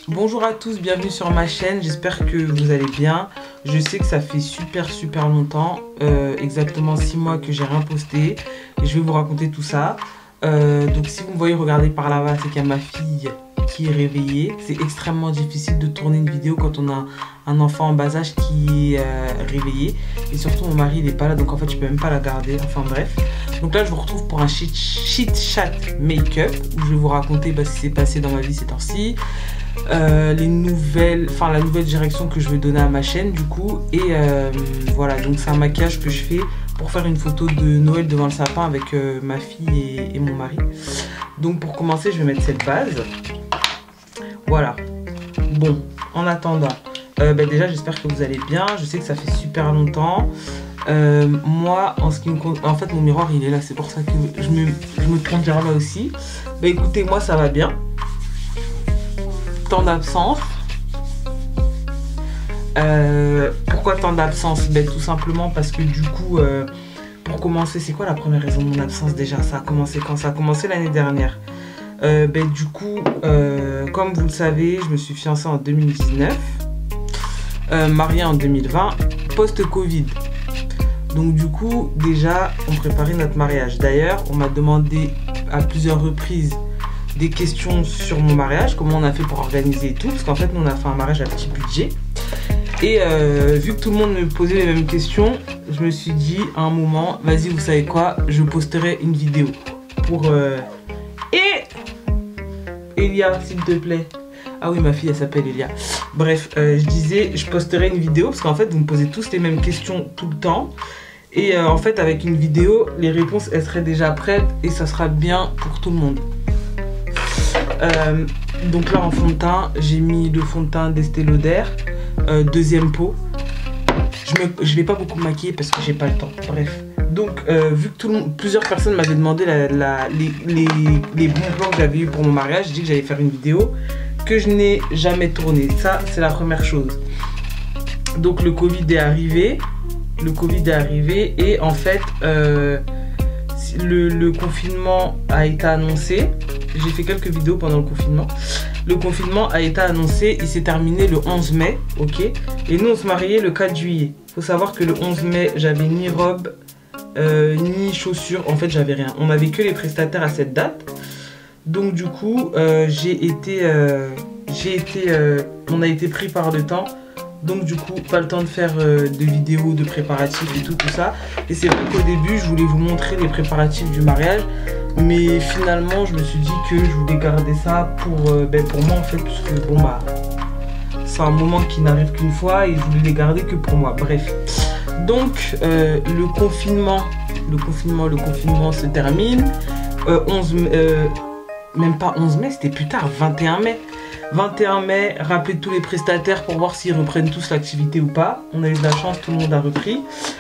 Bonjour à tous, bienvenue sur ma chaîne, j'espère que vous allez bien. Je sais que ça fait super longtemps, exactement 6 mois que j'ai rien posté. Et je vais vous raconter tout ça. Donc si vous me voyez regarder par là-bas, c'est qu'il y a ma fille qui est réveillée. C'est extrêmement difficile de tourner une vidéo quand on a un enfant en bas âge qui est réveillé. Et surtout mon mari il n'est pas là, donc en fait je peux même pas la garder, enfin bref. Donc là je vous retrouve pour un chit chat make-up où je vais vous raconter ce qui s'est passé dans ma vie ces temps-ci. La nouvelle direction que je vais donner à ma chaîne du coup. Et voilà, donc c'est un maquillage que je fais pour faire une photo de Noël devant le sapin avec ma fille et mon mari. Donc pour commencer je vais mettre cette base. Voilà. Bon, en attendant, déjà j'espère que vous allez bien. Je sais que ça fait super longtemps. Moi, en ce qui me compte, en fait mon miroir il est là, c'est pour ça que je me tourne vers là aussi. Écoutez, moi ça va bien. Temps d'absence. Pourquoi tant d'absence? Tout simplement parce que du coup, pour commencer, c'est quoi la première raison de mon absence déjà? Ça a commencé quand? Ça a commencé l'année dernière. Du coup, comme vous le savez, je me suis fiancée en 2019, mariée en 2020, post-Covid. Donc du coup, déjà, on préparait notre mariage. D'ailleurs, on m'a demandé à plusieurs reprises des questions sur mon mariage, comment on a fait pour organiser et tout, parce qu'en fait, nous, on a fait un mariage à petit budget. Et vu que tout le monde me posait les mêmes questions, je me suis dit à un moment, vas-y, vous savez quoi, je posterai une vidéo pour... Elia, s'il te plaît. Ah oui, ma fille, elle s'appelle Elia. Bref, je disais, je posterai une vidéo, parce qu'en fait, vous me posez tous les mêmes questions tout le temps. Et en fait, avec une vidéo, les réponses, elles seraient déjà prêtes et ça sera bien pour tout le monde. Donc là, en fond de teint, j'ai mis le fond de teint d'Estée Lauder, deuxième pot. Je vais pas beaucoup me maquiller parce que j'ai pas le temps. Bref. Donc, vu que plusieurs personnes m'avaient demandé les bons plans que j'avais eu pour mon mariage, j'ai dit que j'allais faire une vidéo que je n'ai jamais tournée. Ça, c'est la première chose. Donc, le Covid est arrivé. Et en fait, le confinement a été annoncé. J'ai fait quelques vidéos pendant le confinement. Le confinement a été annoncé, il s'est terminé le 11 mai, ok. Et nous, on se mariait le 4 juillet. Il faut savoir que le 11 mai, j'avais ni robe, ni chaussures. En fait, j'avais rien. On n'avait que les prestataires à cette date. Donc, du coup, on a été pris par le temps. Donc, du coup, pas le temps de faire de vidéos, de préparatifs et tout ça. Et c'est vrai qu'au début, je voulais vous montrer les préparatifs du mariage. Mais finalement, je me suis dit que je voulais garder ça pour moi en fait, parce que bon c'est un moment qui n'arrive qu'une fois et je voulais les garder que pour moi. Bref, donc le confinement se termine. 11 mai, même pas 11 mai, c'était plus tard, 21 mai. 21 mai, rappelez tous les prestataires pour voir s'ils reprennent tous l'activité ou pas. On a eu de la chance, tout le monde a repris.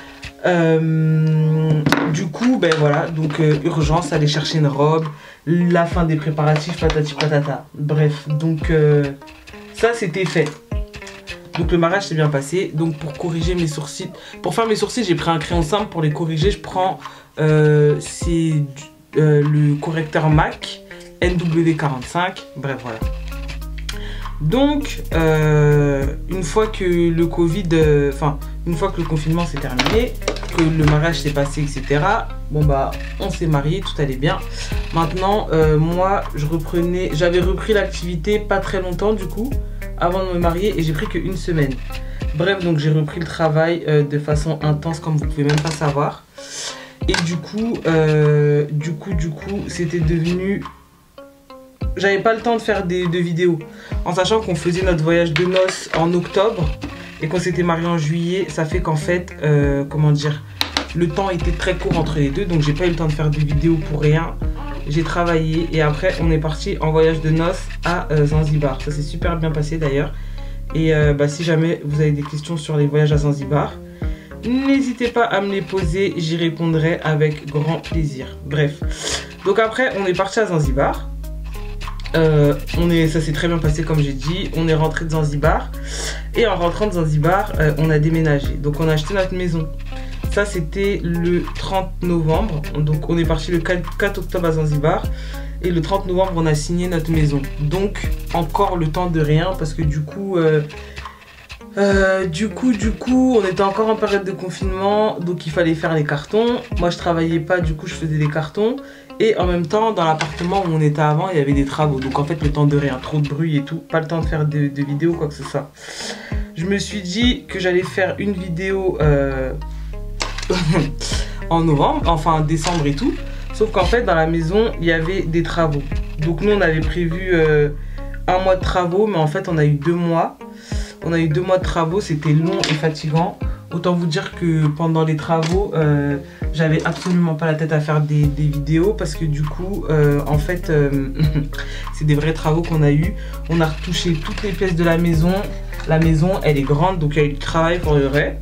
Du coup, voilà, donc urgence, aller chercher une robe, la fin des préparatifs, patati patata. Bref, donc ça c'était fait. Donc le mariage s'est bien passé. Donc pour corriger mes sourcils, pour faire mes sourcils, j'ai pris un crayon simple. Pour les corriger, je prends le correcteur MAC NW45. Bref, voilà. Donc, une fois que le Covid, une fois que le confinement s'est terminé, que le mariage s'est passé, etc. On s'est mariés, tout allait bien. Maintenant, moi, j'avais repris l'activité pas très longtemps du coup, avant de me marier, et j'ai pris qu'une semaine. Bref, donc j'ai repris le travail de façon intense, comme vous pouvez même pas savoir. Et du coup, c'était devenu... J'avais pas le temps de faire de vidéos. En sachant qu'on faisait notre voyage de noces en octobre et qu'on s'était marié en juillet, ça fait qu'en fait, le temps était très court entre les deux. Donc j'ai pas eu le temps de faire de vidéos pour rien. J'ai travaillé et après on est parti en voyage de noces à Zanzibar. Ça s'est super bien passé d'ailleurs. Et si jamais vous avez des questions sur les voyages à Zanzibar, n'hésitez pas à me les poser, j'y répondrai avec grand plaisir. Bref, donc après on est parti à Zanzibar. Ça s'est très bien passé comme j'ai dit. On est rentré de Zanzibar. Et en rentrant de Zanzibar, on a déménagé. Donc on a acheté notre maison. Ça c'était le 30 novembre. Donc on est parti le 4 octobre à Zanzibar. Et le 30 novembre, on a signé notre maison. Donc, encore le temps de rien parce que du coup, on était encore en période de confinement. Donc, il fallait faire les cartons. Moi, je travaillais pas, du coup, je faisais des cartons. Et en même temps, dans l'appartement où on était avant, il y avait des travaux. Donc, en fait, le temps de rien, trop de bruit et tout. Pas le temps de faire de vidéos, quoi que ce soit. Je me suis dit que j'allais faire une vidéo en novembre, enfin décembre et tout. Sauf qu'en fait, dans la maison, il y avait des travaux. Donc nous, on avait prévu 1 mois de travaux, mais en fait, on a eu 2 mois. On a eu 2 mois de travaux, c'était long et fatigant. Autant vous dire que pendant les travaux, j'avais absolument pas la tête à faire des vidéos parce que du coup, en fait, c'est des vrais travaux qu'on a eu. On a retouché toutes les pièces de la maison. La maison, elle est grande, donc il y a eu du travail pour le vrai.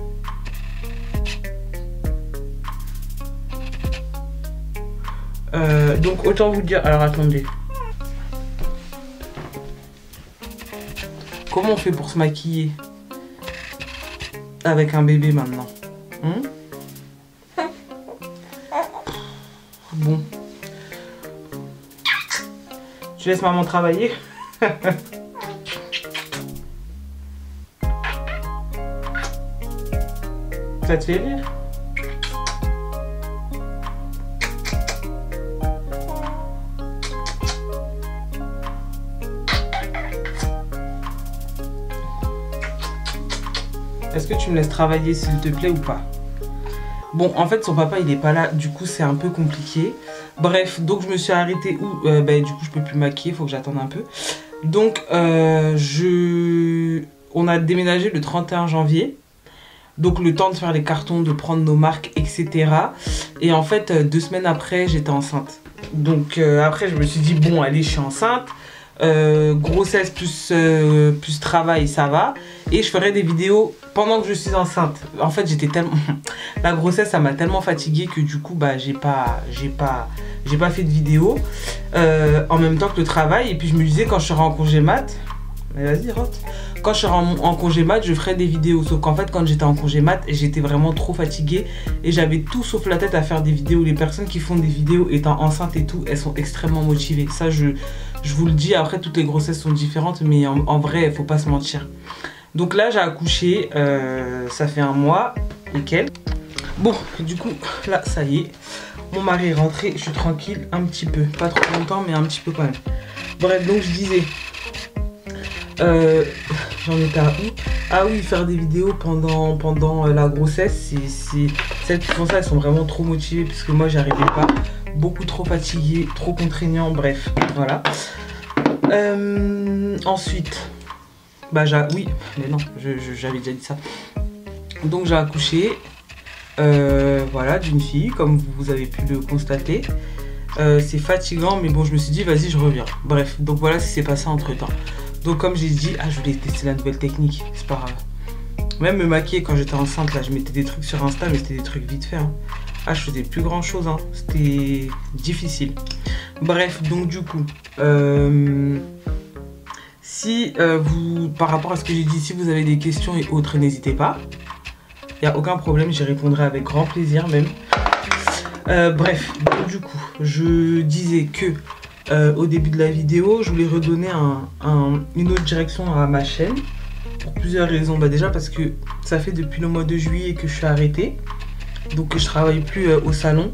Donc autant vous dire, alors attendez. Comment on fait pour se maquiller avec un bébé maintenant? Bon. Je laisse maman travailler. Ça te fait rire? Est-ce que tu me laisses travailler s'il te plaît ou pas? Bon, en fait, son papa, il est pas là. Du coup, c'est un peu compliqué. Bref, donc je me suis arrêtée où du coup, je peux plus maquiller. Il faut que j'attende un peu. Donc, on a déménagé le 31 janvier. Donc, le temps de faire les cartons, de prendre nos marques, etc. Et en fait, 2 semaines après, j'étais enceinte. Donc, après, je me suis dit, bon, allez, je suis enceinte. Grossesse plus travail, ça va. Et je ferai des vidéos pendant que je suis enceinte. En fait, j'étais tellement... La grossesse, ça m'a tellement fatiguée que du coup, j'ai pas fait de vidéo en même temps que le travail. Et puis, je me disais, quand je serai en congé mat... Mais vas-y, rentre. Quand je serai en congé mat, je ferai des vidéos. Sauf qu'en fait, quand j'étais en congé mat, j'étais vraiment trop fatiguée. Et j'avais tout sauf la tête à faire des vidéos. Les personnes qui font des vidéos étant enceintes et tout, elles sont extrêmement motivées. Ça, je vous le dis. Après, toutes les grossesses sont différentes. Mais en vrai, il ne faut pas se mentir. Donc là, j'ai accouché. Ça fait 1 mois. Nickel. Bon, du coup, là, ça y est. Mon mari est rentré. Je suis tranquille un petit peu. Pas trop longtemps, mais un petit peu quand même. Bref, donc je disais... j'en étais à où? Ah oui, faire des vidéos pendant la grossesse, celles qui font ça, elles sont vraiment trop motivées parce que moi j'arrivais pas, beaucoup trop fatiguée, trop contraignant, bref, voilà. Ensuite, oui, mais non, j'avais déjà dit ça. Donc j'ai accouché, voilà, d'une fille, comme vous avez pu le constater. C'est fatigant, mais bon, je me suis dit, vas-y, je reviens. Bref, donc voilà ce qui s'est passé entre temps. Donc comme j'ai dit, je voulais tester la nouvelle technique, c'est pas grave. Même me maquiller quand j'étais enceinte, là, je mettais des trucs sur Insta, mais c'était des trucs vite fait. Je faisais plus grand chose, c'était difficile. Bref, donc du coup, si par rapport à ce que j'ai dit, si vous avez des questions et autres, n'hésitez pas. Il n'y a aucun problème, j'y répondrai avec grand plaisir même. Bref, donc du coup, je disais que... au début de la vidéo, je voulais redonner une autre direction à ma chaîne pour plusieurs raisons. Déjà parce que ça fait depuis le mois de juillet que je suis arrêtée, donc je travaille plus au salon.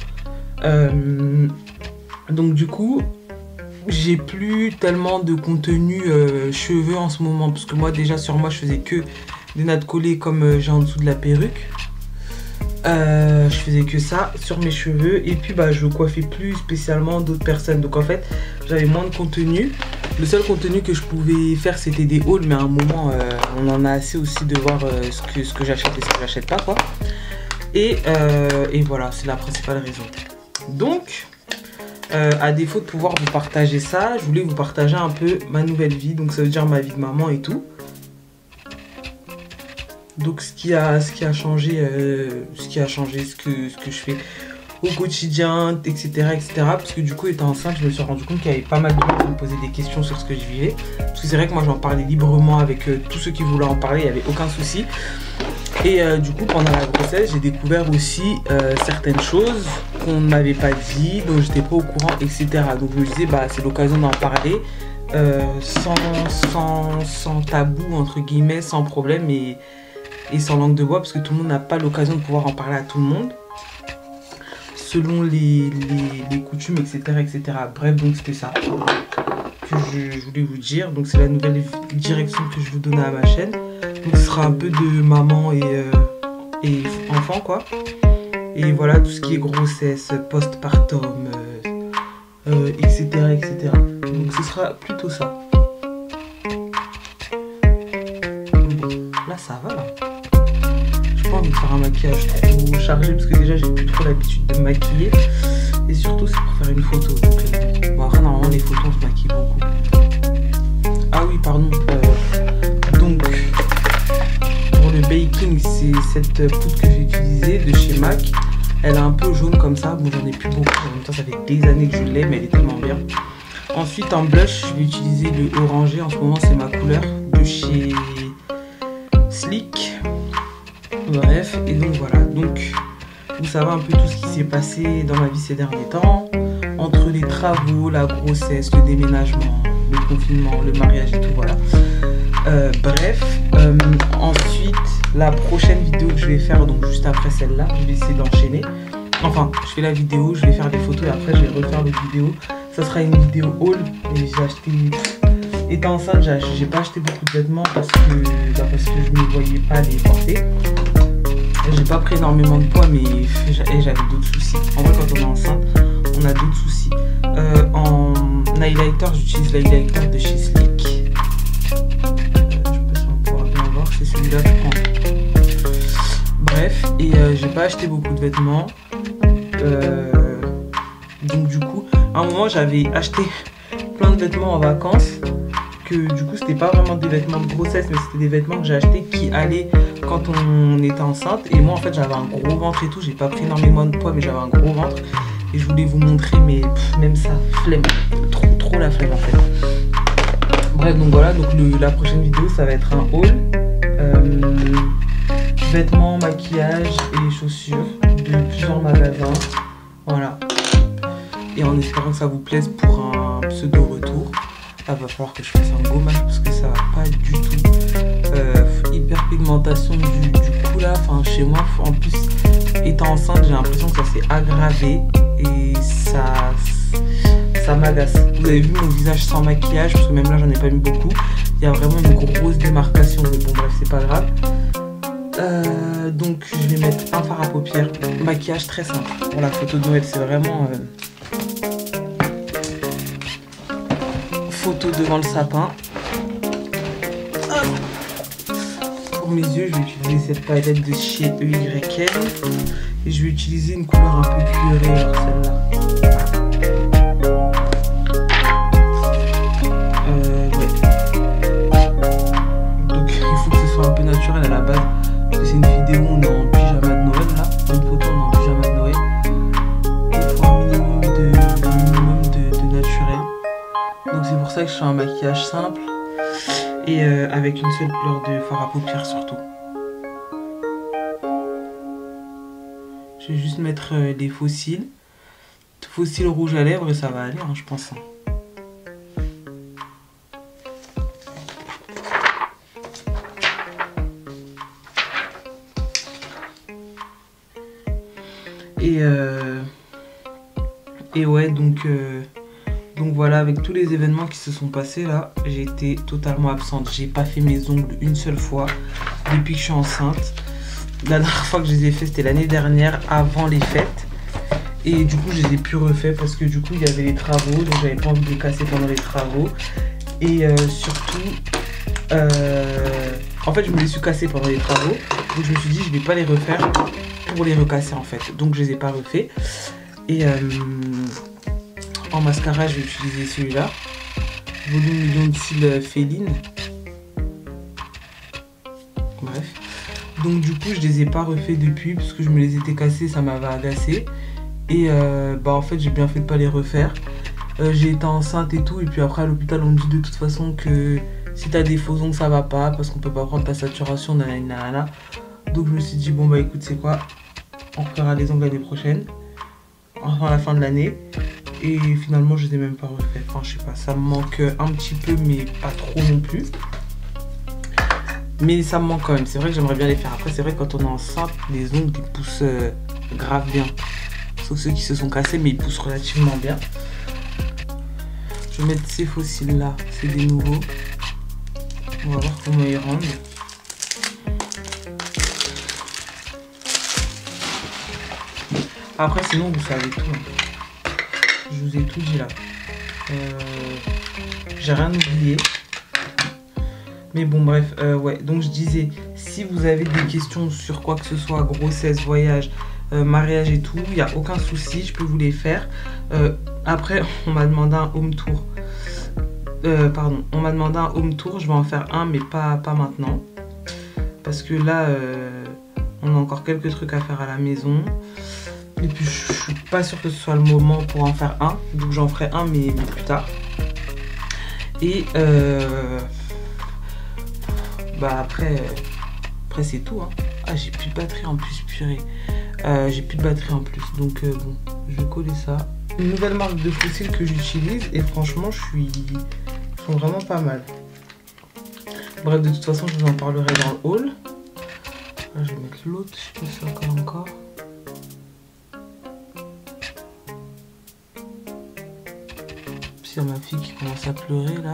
Donc du coup, j'ai plus tellement de contenu cheveux en ce moment parce que moi déjà sur moi je faisais que des nattes collées comme j'ai en dessous de la perruque. Je faisais que ça sur mes cheveux et puis je coiffais plus spécialement d'autres personnes, donc en fait j'avais moins de contenu. Le seul contenu que je pouvais faire c'était des hauls, mais à un moment on en a assez aussi de voir ce que j'achète et ce que j'achète pas quoi. Et voilà, c'est la principale raison. Donc à défaut de pouvoir vous partager ça, je voulais vous partager un peu ma nouvelle vie, donc ça veut dire ma vie de maman et tout. Donc ce qui a changé, ce que je fais au quotidien, etc. Parce que du coup, étant enceinte, je me suis rendu compte qu'il y avait pas mal de gens qui me posaient des questions sur ce que je vivais. Parce que c'est vrai que moi, j'en parlais librement avec tous ceux qui voulaient en parler, il n'y avait aucun souci. Et du coup, pendant la grossesse, j'ai découvert aussi certaines choses qu'on ne m'avait pas dit, donc j'étais pas au courant, etc. Donc je me disais, bah c'est l'occasion d'en parler sans tabou, entre guillemets, sans problème et sans langue de bois, parce que tout le monde n'a pas l'occasion de pouvoir en parler à tout le monde, selon les coutumes, etc., etc. Bref, donc c'était ça que je voulais vous dire. Donc c'est la nouvelle direction que je vous donne à ma chaîne. Donc ce sera un peu de maman et enfant, quoi. Et voilà, tout ce qui est grossesse, postpartum, etc., etc. Donc ce sera plutôt ça. Bon, là ça va, là. J'ai pas envie de faire un maquillage trop chargé parce que déjà j'ai plus trop l'habitude de me maquiller. Et surtout c'est pour faire une photo. Donc, bon, après normalement les photos on se maquille beaucoup. Ah oui, pardon. Donc pour le baking, c'est cette poudre que j'ai utilisée de chez MAC. Elle est un peu jaune comme ça. Bon, j'en ai plus beaucoup. En même temps, ça fait des années que je l'ai, mais elle est tellement bien. Ensuite, en blush, je vais utiliser le orangé. En ce moment, c'est ma couleur de chez Sleek. Bref, et donc voilà. Donc, vous savez un peu tout ce qui s'est passé dans ma vie ces derniers temps. Entre les travaux, la grossesse, le déménagement, le confinement, le mariage et tout, voilà. Bref, ensuite la prochaine vidéo que je vais faire, donc juste après celle-là, je vais essayer d'enchaîner. Enfin, je fais la vidéo, je vais faire des photos et après je vais refaire les vidéos. Ça sera une vidéo haul. Et j'ai acheté, étant enceinte, j'ai pas acheté beaucoup de vêtements parce que je ne voyais pas les porter. J'ai pas pris énormément de poids, mais j'avais d'autres soucis. En vrai, quand on est enceinte, on a d'autres soucis. En highlighter, j'utilise l'highlighter de chez Sleek. C'est celui-là que je prends. Bref, et j'ai pas acheté beaucoup de vêtements. Donc du coup, à un moment j'avais acheté plein de vêtements en vacances. Que du coup c'était pas vraiment des vêtements de grossesse, mais c'était des vêtements que j'ai achetés qui allaient quand on était enceinte. Et moi en fait j'avais un gros ventre et tout. J'ai pas pris énormément de poids, mais j'avais un gros ventre. Et je voulais vous montrer, mais même ça, flemme. Trop la flemme en fait. Bref, donc voilà, donc la prochaine vidéo ça va être un haul. Vêtements, maquillage et chaussures de plusieurs magasins. Voilà. Et en espérant que ça vous plaise pour un pseudo retour. Là, va falloir que je fasse un gommage parce que ça va pas du tout. Hyperpigmentation du cou là. Enfin, chez moi, en plus, étant enceinte, j'ai l'impression que ça s'est aggravé et ça m'agace. Vous avez vu mon visage sans maquillage parce que même là, j'en ai pas mis beaucoup. Il y a vraiment une grosse démarcation, mais bon bref, c'est pas grave. Donc je vais mettre un fard à paupières, maquillage très simple. Pour la photo de Noël, c'est vraiment photo devant le sapin. Pour mes yeux, je vais utiliser cette palette de chez EYL. Et je vais utiliser une couleur un peu cuirée, alors celle-là. Un peu naturel à la base, parce que c'est une vidéo où on est en pyjama de Noël là, une photo on est en pyjama de Noël, il faut un minimum de naturel, donc c'est pour ça que je fais un maquillage simple et avec une seule couleur de fard à paupières surtout. Je vais juste mettre des faux cils rouges à lèvres et ça va aller hein, je pense. Et ouais, donc voilà, avec tous les événements qui se sont passés là, j'ai été totalement absente. J'ai pas fait mes ongles une seule fois depuis que je suis enceinte. La dernière fois que je les ai fait, c'était l'année dernière, avant les fêtes. Et du coup, je les ai plus refaits parce que du coup, il y avait les travaux, donc j'avais pas envie de les casser pendant les travaux. Et surtout, en fait, je me les suis cassés pendant les travaux. Donc je me suis dit, je vais pas les refaire pour les recasser en fait. Donc je les ai pas refaits. Et en mascara, je vais utiliser celui-là. Volume million de cils féline. Bref. Donc du coup, je les ai pas refaits depuis parce que je me les étais cassés, ça m'avait agacé. Et bah en fait, j'ai bien fait de pas les refaire. J'ai été enceinte et tout. Et puis après, à l'hôpital, on me dit de toute façon que si t'as des faux ongles, ça va pas parce qu'on peut pas prendre ta saturation, nanana. Donc je me suis dit, bon bah écoute, c'est quoi, on refera les ongles l'année prochaine. avant la fin de l'année. Et finalement, je les ai même pas refait. Enfin, je sais pas, ça me manque un petit peu, mais pas trop non plus. Mais ça me manque quand même. C'est vrai que j'aimerais bien les faire. Après, c'est vrai que quand on est enceinte, les ongles, ils poussent grave bien. Sauf ceux qui se sont cassés, mais ils poussent relativement bien. Je vais mettre ces fossiles là. C'est des nouveaux. On va voir comment ils rendent. Après, sinon, vous savez tout. Je vous ai tout dit là. J'ai rien oublié. Mais bon, bref, ouais. Donc, je disais, si vous avez des questions sur quoi que ce soit, grossesse, voyage, mariage et tout, il n'y a aucun souci, je peux vous les faire. Après, on m'a demandé un home tour. Pardon, on m'a demandé un home tour. Je vais en faire un, mais pas maintenant. Parce que là, on a encore quelques trucs à faire à la maison. Et puis je suis pas sûre que ce soit le moment pour en faire un. Donc j'en ferai un mais plus tard. Et bah après c'est tout hein. Ah j'ai plus de batterie en plus, purée. J'ai plus de batterie en plus. Donc bon, je vais coller ça. Une nouvelle marque de fossiles que j'utilise. Et franchement ils sont vraiment pas mal. Bref, de toute façon je vous en parlerai dans le haul. Là, je vais mettre l'autre, je sais pas si c'est encore. Ma fille qui commence à pleurer là.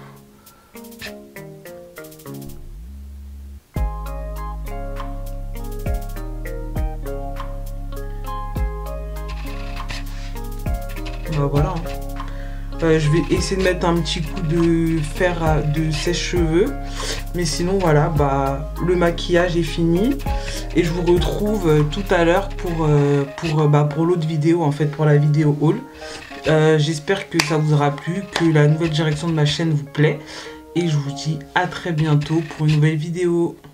Bah voilà. Je vais essayer de mettre un petit coup de fer de sèche-cheveux. Mais sinon voilà, bah le maquillage est fini. Et je vous retrouve tout à l'heure pour l'autre vidéo, en fait, pour la vidéo haul. J'espère que ça vous aura plu, que la nouvelle direction de ma chaîne vous plaît. Et je vous dis à très bientôt pour une nouvelle vidéo.